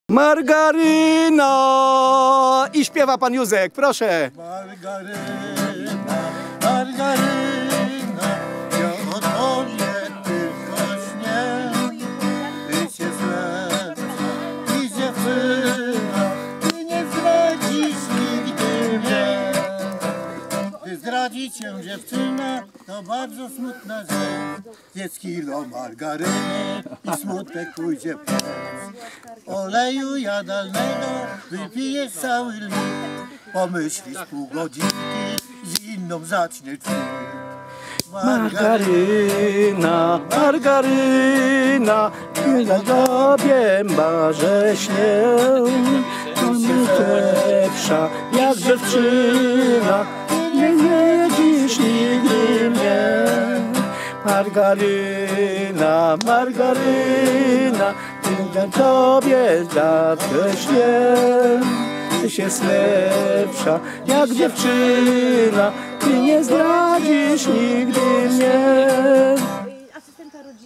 Margaryna! I śpiewa pan Józek, proszę. Margaryna, Margaryna, ja o tobie tylko śnię. Ty się zlepsza i dziewczyna, ty nie zdradzisz nigdy mnie. Gdy zdradzi cię dziewczyna, to bardzo smutna rzecz. Jest kilo margaryny i smutek pójdzie precz. Oleju jadalnego wypijesz cały litr. Pomyślisz pół godzinki, z inną zacznie trzy. Margaryna, Margaryna, na tobie marzę śnię. Lepsza jak dziewczyna, nie wiedzisz nigdy mnie. Margaryna, Margaryna, na tobie zawsze śnię. Tyś jest lepsza jak dziewczyna, ty nie zdradzisz nigdy mnie.